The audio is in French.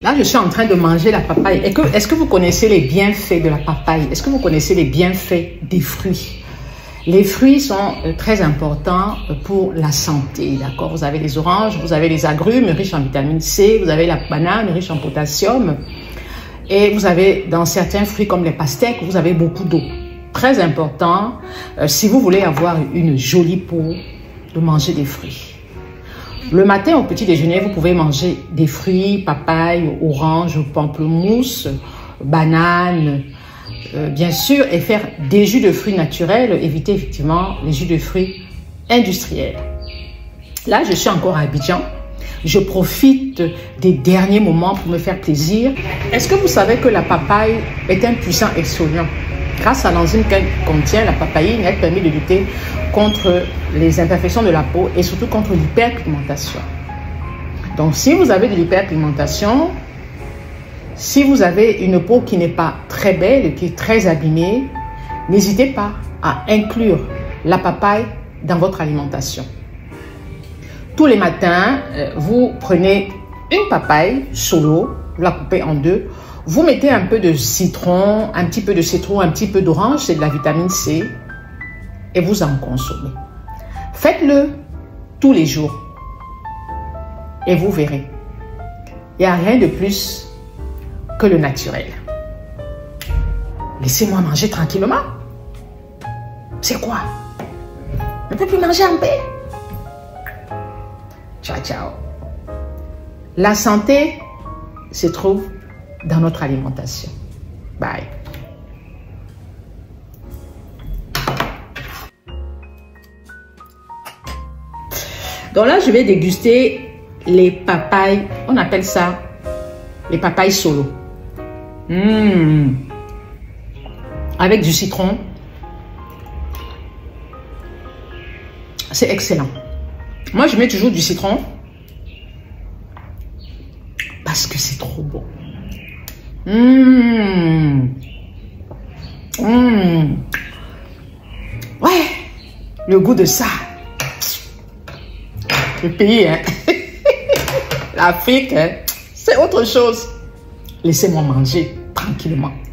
Là, je suis en train de manger la papaye. Est-ce que vous connaissez les bienfaits de la papaye? Est-ce que vous connaissez les bienfaits des fruits? Les fruits sont très importants pour la santé, d'accord? Vous avez les oranges, vous avez les agrumes riches en vitamine C, vous avez la banane riche en potassium. Et vous avez, dans certains fruits comme les pastèques, vous avez beaucoup d'eau. Très important, si vous voulez avoir une jolie peau, de manger des fruits. Le matin au petit déjeuner, vous pouvez manger des fruits, papaye, orange, pamplemousse, banane, bien sûr, et faire des jus de fruits naturels, éviter effectivement les jus de fruits industriels. Là, je suis encore à Abidjan. Je profite des derniers moments pour me faire plaisir. Est-ce que vous savez que la papaye est un puissant exfoliant? Grâce à l'enzyme qu'elle contient, la papaïne, elle permet de lutter contre les imperfections de la peau et surtout contre l'hyperpigmentation. Donc, si vous avez de l'hyperpigmentation, si vous avez une peau qui n'est pas très belle, qui est très abîmée, n'hésitez pas à inclure la papaye dans votre alimentation. Tous les matins, vous prenez une papaye solo, vous la coupez en deux, vous mettez un peu de citron, un petit peu de citron, un petit peu d'orange, c'est de la vitamine C, et vous en consommez. Faites-le tous les jours et vous verrez. Il n'y a rien de plus que le naturel. Laissez-moi manger tranquillement. C'est quoi? Je ne peux plus manger en paix. Ciao, ciao. La santé se trouve dans notre alimentation. Bye. Donc là, je vais déguster les papayes. On appelle ça les papayes solo. Avec du citron. C'est excellent. Moi, je mets toujours du citron parce que c'est trop bon. Ouais, le goût de ça. Le pays, hein. L'Afrique, hein. C'est autre chose. Laissez-moi manger tranquillement.